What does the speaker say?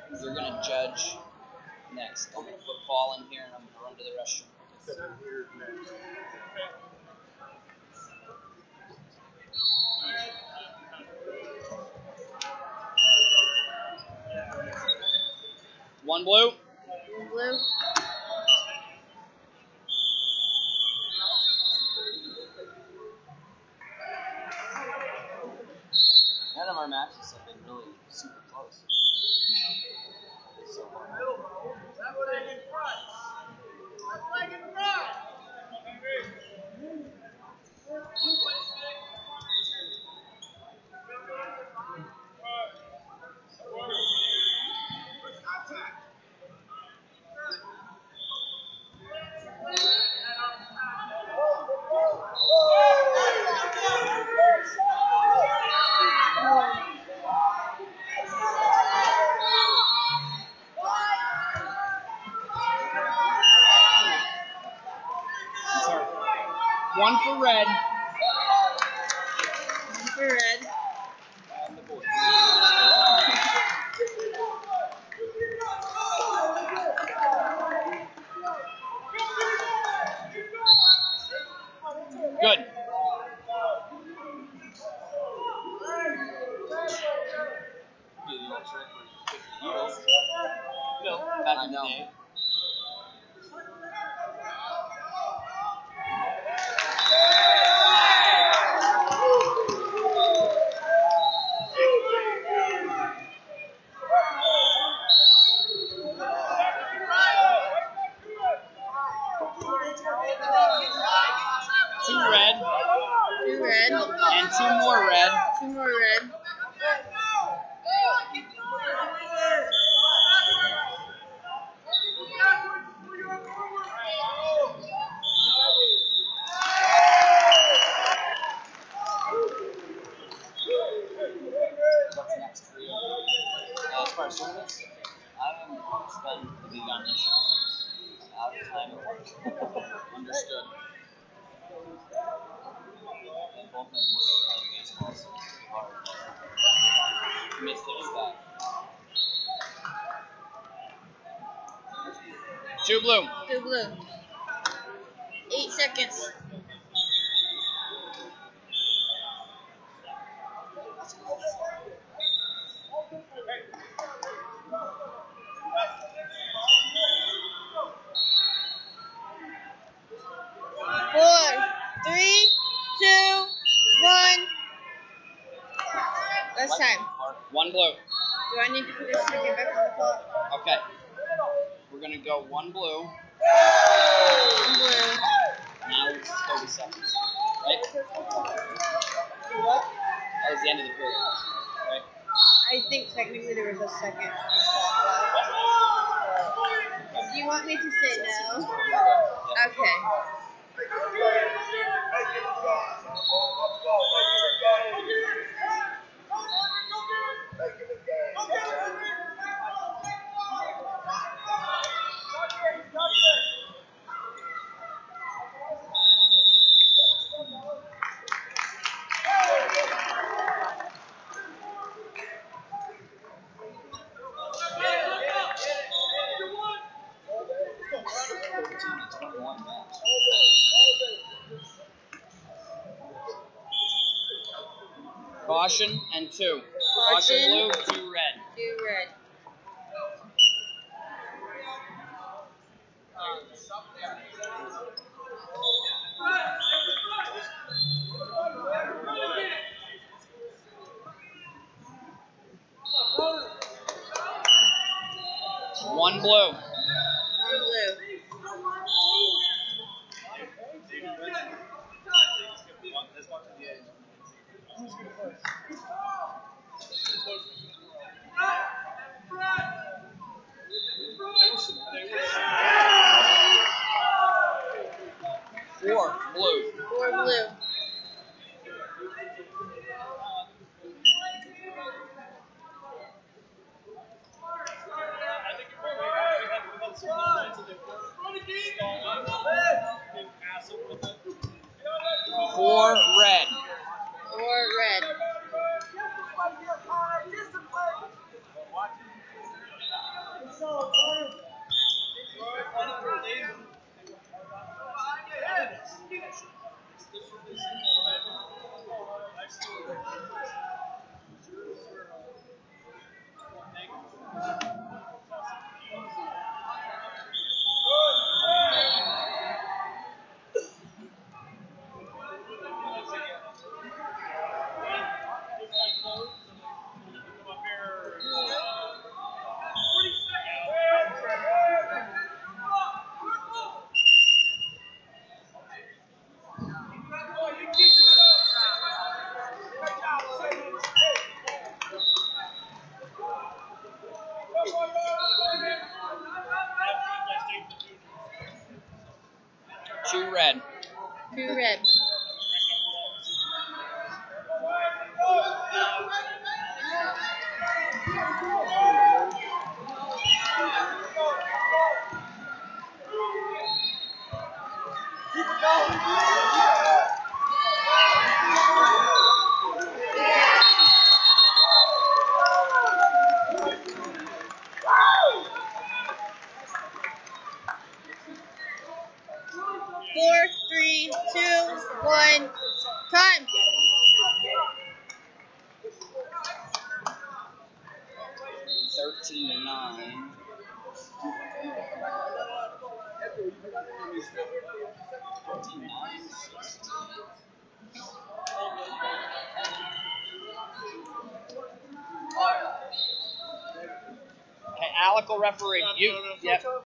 You're gonna judge next. I'm gonna put Paul in here and I'm gonna run to the restroom. I'm here next. One blue. One blue. None of our matches have been really super close. So far. One for red. One for red. And the board. Good. Do the old trick where you pick the heels. No, back in the day. Two red. Two red. And two more red. Two more red. What's next for you? As far as tournaments, I am spending the big on this. I'm out of time at work. Understood. And both my boys are playing baseball, so it's pretty hard. Missed it with that. Two blue. Two blue. 8 seconds. Four, three, two, one. Last time. One blue. Do I need to put a second back on the clock? Okay. We're going to go one blue. One blue. Now it's 30 seconds. Right? What? That was the end of the period. Right? I think technically there was a second on the clock. Do you want me to say no? Okay. Caution and two. Caution blue, two red. Two red. One blue. One blue. Four blue. Four blue. Four red. Four red. 2 red. 2 red. Four, 3, 2, 1, time. $13 to 9. Hey, Alec will referee. You, yep.